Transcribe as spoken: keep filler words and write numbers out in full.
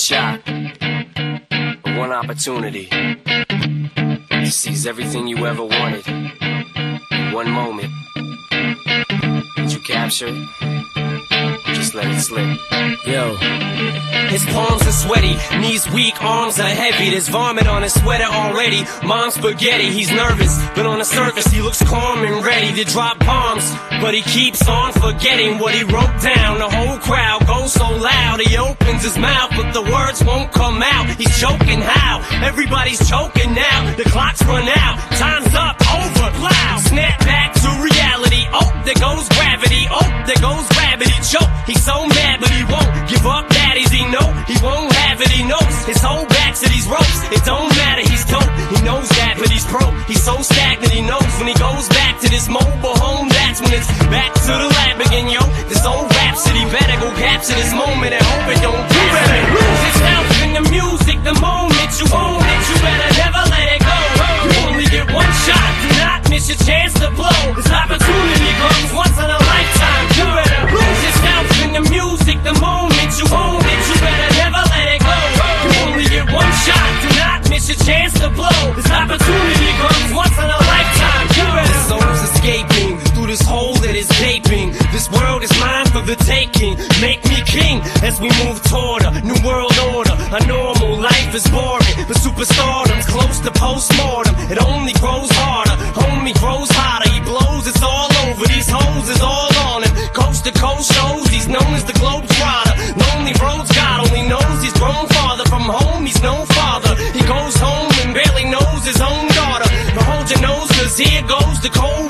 shot, one opportunity to seize everything you ever wanted in one moment. Did you capture it? Just let it slip. Yo. His palms are sweaty, knees weak, arms are heavy. There's vomit on his sweater already. Mom's spaghetti, he's nervous, but on the surface he looks calm and ready to drop bombs. But he keeps on forgetting what he wrote down. The whole crowd goes so loud, he opens his mouth, but the words won't come out. He's choking how? Everybody's choking now. The clock's run out, time's up, over, loud. Snap back to reality. Oh, there goes gravity. Oh, there goes gravity. Choke. He's so mad, but he won't give up. Daddies, he know he won't have it. He knows his whole back to these ropes. It don't matter, he's dope. He knows that, but he's broke. He's so stagnant. He knows when he goes back to this mobile home, that's when it's back to the lab again, yo. This old rhapsody better go capture this moment and hope it don't pass. You better lose yourself in the music. The moment you own it, you better never let it go. You only get one shot. Do not miss your chance to blow. This opportunity comes once in a lifetime. You better lose yourself in the music. The moment you own it, you better never let it go. You only get one shot. Do not miss your chance to blow. This opportunity comes once in a lifetime. You better. This soul's escaping through this hole that is gaping. This world is mine for the taking. Make me king as we move toward a new world order. A normal life is boring, but superstardom's close to postmortem. It only grows harder, homie grows hotter. He blows, it's all over. These hoes is all on him. Coast to coast shows, he's known as the Globetrotter. Lonely roads, God only knows he's grown farther from home. He's no father. He goes home and barely knows his own daughter. But hold your nose, cause here goes the cold